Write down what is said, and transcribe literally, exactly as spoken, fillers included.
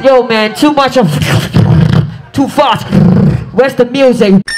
Yo, man, too much of... Too fast. Where's the music?